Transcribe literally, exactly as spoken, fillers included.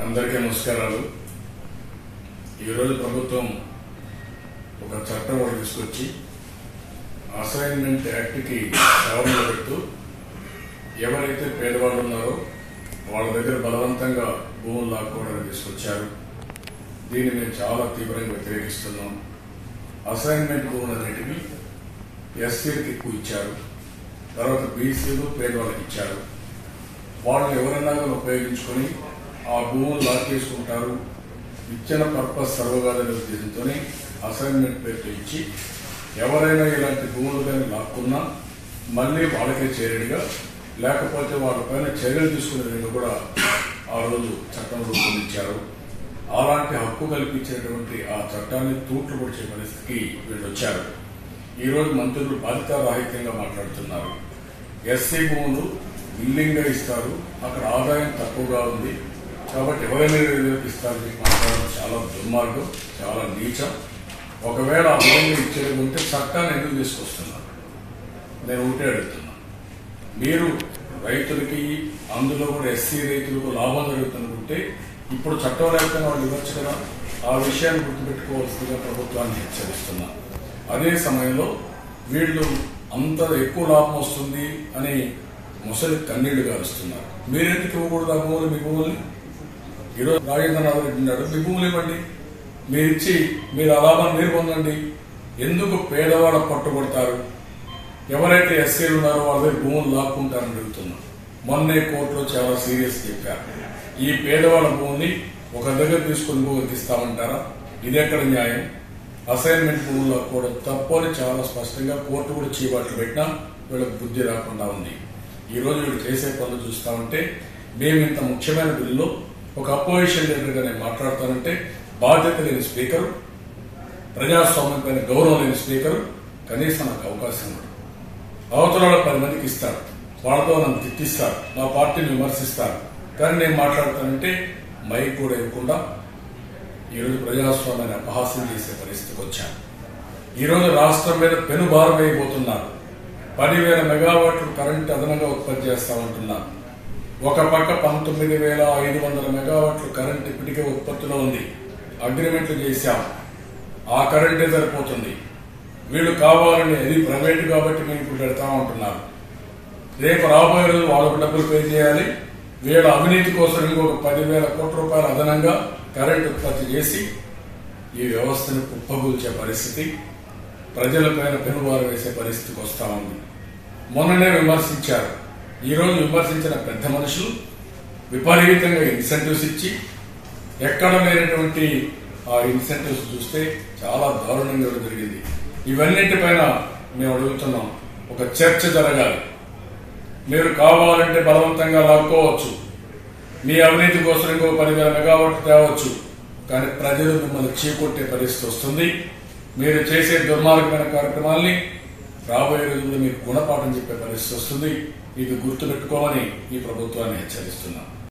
అందరికీ నమస్కారాలు. ఈరోజు ప్రభుత్వం ఒక చట్టం ఒకటి తీసుకొచ్చి అసైన్మెంట్ యాక్ట్కి సవరణ పెడుతూ ఎవరైతే పేదవాళ్ళు ఉన్నారో వాళ్ళ దగ్గర బలవంతంగా భూములు లాక్కోవడానికి తీసుకొచ్చారు. దీన్ని మేము చాలా తీవ్రంగా వ్యతిరేకిస్తున్నాం. అసైన్మెంట్ భూములు అనేటివి ఎస్సీలకు ఎక్కువ ఇచ్చారు, తర్వాత బీసీలు పేదవాళ్ళకి ఇచ్చారు. వాళ్ళని ఎవరైనా ఉపయోగించుకొని ఆ భూములు లాక్ చేసుకుంటారు. ఇచ్చిన పర్పస్ సర్వగాలని ఉద్దేశంతోనే అసైన్మెంట్ పేరుతో ఇచ్చి ఎవరైనా ఇలాంటి భూములు కానీ లాక్కున్నా మళ్లీ వాళ్ళకే చేరేడుగా, లేకపోతే వాళ్ళపైన చర్యలు తీసుకునే విధంగా కూడా ఆ రోజు చట్టం రూపొందించారు. అలాంటి హక్కు కల్పించినటువంటి ఆ చట్టాన్ని తూట్లు పొడిచే పరిస్థితికి వీళ్ళు వచ్చారు. ఈ రోజు మంత్రులు బాధ్యతారాహిత్యంగా మాట్లాడుతున్నారు. ఎస్సీ భూములు బిల్లింగ్ గా ఇస్తారు, అక్కడ ఆదాయం తక్కువగా ఉంది కాబట్టి ఎవరైనా ఇస్తారని మాట్లాడడం చాలా దుర్మార్గం, చాలా నీచం. ఒకవేళ ఆ విధంగా ఇచ్చేది ఉంటే చట్టాన్ని ఎందుకు తీసుకొస్తున్నారు? నేను ఒకటే అడుగుతున్నా. మీరు రైతులకి, అందులో కూడా ఎస్సీ రైతులకు లాభం జరుగుతుందంటే ఇప్పుడు చట్టం లేకుండా వాళ్ళు ఇవ్వచ్చు కదా. ఆ విషయాన్ని గుర్తుపెట్టుకోవాల్సిందిగా ప్రభుత్వాన్ని హెచ్చరిస్తున్నా. అదే సమయంలో వీళ్ళు అంత ఎక్కువ లాభం వస్తుంది అని ముసలి కన్నీళ్లు గారుస్తున్నారు. మీరెందుకు ఇవ్వకూడదు ఆ భూములు? మీ భూముల్ని ఈరోజు రాజేంద్రనాథ్ రెడ్డి ఉన్నాడు, మీ భూములు ఇవ్వండి, మీరిచ్చి మీరు ఆ లాభాన్ని మీరు పొందండి. ఎందుకు పేదవాళ్ళ పట్టుబడతారు? ఎవరైతే ఎస్సీలు ఉన్నారో వాళ్ళ దగ్గర భూములు లాక్కుంటారని అడుగుతున్నారు. మొన్నే కోర్టులో చాలా సీరియస్ చెప్పారు. ఈ పేదవాళ్ళ భూమిని ఒక దగ్గర తీసుకుని భూమికి ఇస్తామంటారా? ఇది ఎక్కడ న్యాయం? అసైన్మెంట్ భూములు లాక్కోవడం తప్పు అని చాలా స్పష్టంగా కోర్టు కూడా చీవాట్లు పెట్టినా వీళ్ళకి బుద్ధి రాకుండా ఉంది. ఈ రోజు వీళ్ళు చేసే పనులు చూస్తామంటే మేము ఇంత ముఖ్యమైన బిల్లులో ఒక అపోజిషన్ లీడర్గా నేను మాట్లాడతానంటే బాధ్యత లేని స్పీకరు, ప్రజాస్వామ్యం పైన గౌరవం లేని స్పీకరు కనీసం నాకు అవకాశం ఇవ్వడు. అవతల పది మందికి ఇస్తారు, వాళ్ళతో నన్ను తిట్టిస్తారు, నా పార్టీని విమర్శిస్తారు. కానీ నేను మాట్లాడతానంటే మైక్ కూడా ఇవ్వకుండా ఈరోజు ప్రజాస్వామ్యాన్ని అపహాస్యం చేసే పరిస్థితికి వచ్చాను. ఈరోజు రాష్ట్రం మీద పెనుభారం వేయబోతున్నారు. పదివేల మెగావాట్లు కరెంటు అదనంగా ఉత్పత్తి చేస్తామంటున్నారు. ఒక పక్క పంతొమ్మిది వేల ఐదు వందల మెగావాట్లు కరెంటు ఇప్పటికే ఉత్పత్తిలో ఉంది. అగ్రిమెంట్లు చేశాం, ఆ కరెంటే సరిపోతుంది. వీళ్ళు కావాలని అది ప్రైవేట్ కాబట్టి మేము ఇప్పుడు పెడతామంటున్నారు. రేపు రాబోయే రోజు వాళ్ళకు డబ్బులు పే చేయాలి. వీళ్ళ అవినీతి కోసం ఇంకొక పదివేల కోట్ల రూపాయలు అదనంగా కరెంటు ఉత్పత్తి చేసి ఈ వ్యవస్థను కుప్పగూల్చే పరిస్థితి, ప్రజలపైన పెనుబారు వేసే పరిస్థితికి వస్తా ఉంది. మొన్ననే విమర్శించారు. ఈ రోజు విమర్శించిన పెద్ద మనుషులు విపరీతంగా ఇన్సెంటివ్స్ ఇచ్చి ఎక్కడ లేనటువంటి ఆ ఇన్సెంటివ్స్ చూస్తే చాలా దారుణంగా జరిగింది. ఇవన్నింటిపైన మేము అడుగుతున్నాం, ఒక చర్చ జరగాలి. మీరు కావాలంటే బలవంతంగా లాక్కోవచ్చు, మీ అవినీతి కోసం ఇంకో పదివేల మెగావాట్లు తేవచ్చు, కానీ ప్రజలు మిమ్మల్ని చీకొట్టే పరిస్థితి వస్తుంది. మీరు చేసే దుర్మార్గమైన కార్యక్రమాల్ని రాబోయే రోజుల్లో మీకు గుణపాఠం చెప్పే పరిస్థితి వస్తుంది. ఇది గుర్తుపెట్టుకోమని ఈ ప్రభుత్వాన్ని హెచ్చరిస్తున్నాం.